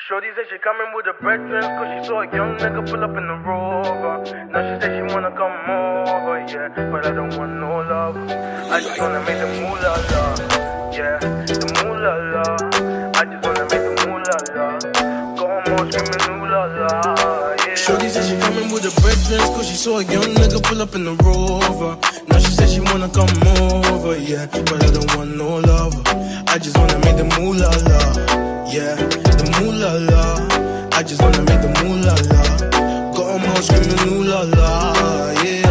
Shorty said she coming with her brethren, cause she saw a young nigga pull up in the Rover. Now she said she wanna come over, yeah, but I don't want no love. I just wanna make the moolah la, yeah, the moolah la. I just wanna make the moolah la. Go home all screaming moolah la, yeah. Shorty said she coming with her brethren, cause she saw a young nigga pull up in the Rover. Now she said she wanna come over, yeah, but I don't want no love. I just wanna make the moolah la, yeah, the moolah la. I just wanna make the moolah la. Got 'em all screaming ooh la la, yeah.